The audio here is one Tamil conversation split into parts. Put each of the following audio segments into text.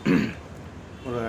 ஒரு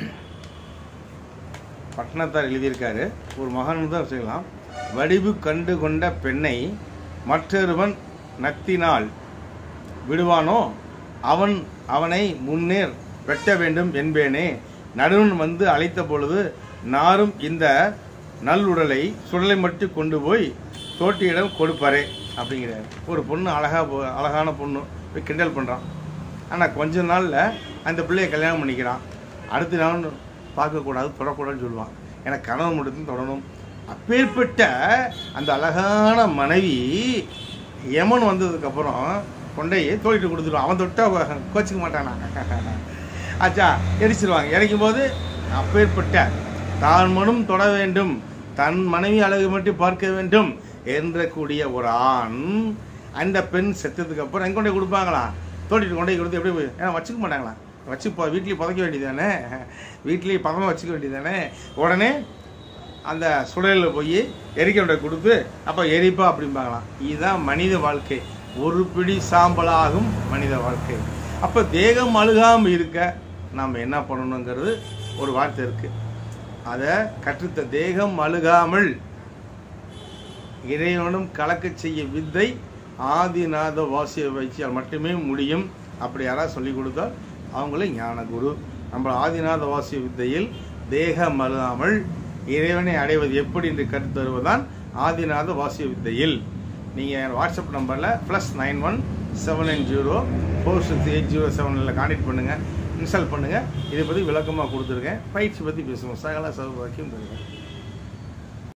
பட்டணத்தார் எழுதியிருக்காரு. ஒரு மகன் தான் செய்யலாம். வடிவு கண்டு கொண்ட பெண்ணை மற்றொருவன் நத்தினால் விடுவானோ அவனை முன்னேர் வெட்ட வேண்டும் என்பேனே. நடுவன் வந்து அழைத்த பொழுது நாரும் இந்த நல்லுடலை சுடலை மட்டும் கொண்டு போய் தோட்டியிடம் கொடுப்பாரே அப்படிங்கிறார். ஒரு பொண்ணு அழகான பொண்ணு போய் கிண்டல் பண்ணுறான். ஆனால் கொஞ்ச நாளில் அந்த பிள்ளையை கல்யாணம் பண்ணிக்கிறான். அடுத்த நாள் பார்க்கக்கூடாது, தொடக்கூடாதுன்னு சொல்லுவான். எனக்கு கணவன் மட்டும் தொடணும். அப்பேற்பட்ட அந்த அழகான மனைவி யமன் வந்ததுக்கப்புறம் கொண்டே தோட்டிட்டு கொடுத்துருவான். அவன் தொட்டா கோச்சிக்க மாட்டானா? ஆச்சா, எரிச்சிருவாங்க. எரிக்கும் போது அப்பேற்பட்ட தான் மனும் தொட வேண்டும், தன் மனைவி அழகு மட்டும் பார்க்க வேண்டும் என்ற கூடிய ஒரு ஆண் அந்த பெண் செத்ததுக்கு அப்புறம் எங்கே கொண்டே கொடுப்பாங்களா? தோட்டிட்டு கொண்டே கொடுத்து எப்படி ஏன்னா வச்சுக்க மாட்டாங்களா? வீட்லேயே புதைக்க வேண்டியதானே, வீட்லேயே பதமாக வச்சுக்க வேண்டியதானே. உடனே அந்த சுடலில் போய் எரிக்க கொடுத்து அப்போ எரிப்பா அப்படிம்பாங்களாம். இதுதான் மனித வாழ்க்கை. ஒரு பிடி சாம்பலாகும் மனித வாழ்க்கை. அப்போ தேகம் அழுகாமல் இருக்க நாம் என்ன பண்ணணுங்கிறது ஒரு வார்த்தை இருக்குது. அதை கற்றுத்த தேகம் அழுகாமல் இறைவனும் கலக்க செய்ய வித்தை ஆதிநாத வாசிய வைச்சியால் மட்டுமே முடியும். அப்படி யாராவது சொல்லிக் கொடுத்தால் அவங்களே ஞான குரு. நம்ம ஆதிநாத வாசிய வித்தையில் தேகம் அழுகாமல் இறைவனை அடைவது எப்படி என்று கருத்து தருவதுதான் ஆதிநாத வாசிய வித்தையில். நீங்கள் வாட்ஸ்அப் நம்பரில் +91 790 46807 கான்டெக்ட் பண்ணுங்கள், இன்ஸ்டால் பண்ணுங்கள். இதை பற்றி விளக்கமாக கொடுத்துருக்கேன். பயிற்சி பற்றி பேசுவோம். சகல சௌபாக்கியம் தருவேன்.